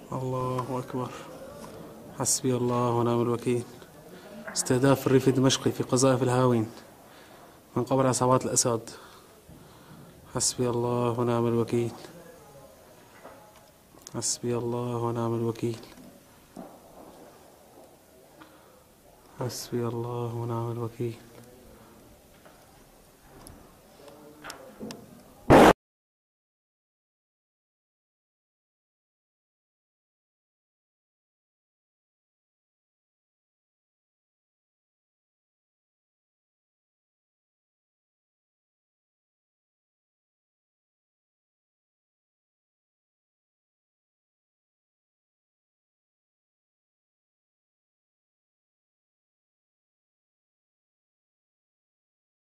الله أكبر. حسبي الله ونعم الوكيل. استهداف الريف الدمشقي في قذائف الهاوين من قبل عصابات الأسد. حسبي الله ونعم الوكيل. حسبي الله ونعم الوكيل. حسبي الله ونعم الوكيل.